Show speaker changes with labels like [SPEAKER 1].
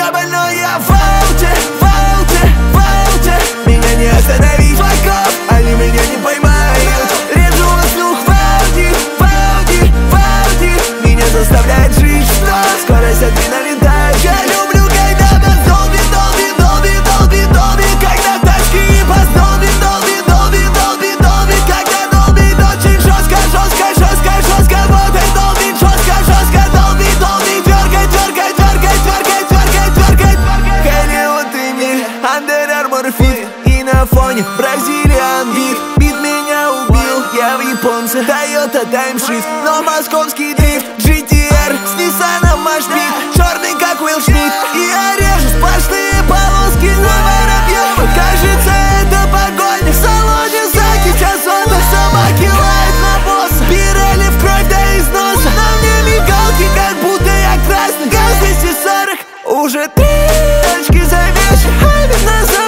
[SPEAKER 1] я больной, я в ауте, в ауте, в ауте. Меня не остановить, вокруг, они меня не поймают. Режу воздух в ауди, в ауди, в ауди. Меня заставляет жить, что скорость адреналин тает. Я люблю, когда нас долби, долби, долби, долби, долби. Когда тачки и бас долби, долби, долби, долби, долби. Когда долбит очень жестко, жестко, жестко, жестко. Вот и долбит жестко, жестко, долби, долби. Дергай, дергай, дергай, дергай, дергай, дергай. Hollywood и мир, Under Armour Fit. И на фоне Бразилиан бит. Бит меня убил, я в японце. Toyota Time Shift, но московский дрифт. GTR с Ниссаном Машпит. Черный как Уилл Смит. И я режу сплошные полоски на Воробьева. Кажется, это погоня. В салоне Саки, час отдых, собаки лают на босса. Пирали в кровь до износа. На мне мигалки, как будто я красный. ГАЗ 240, уже 3 точки завешен. Хайвер назад.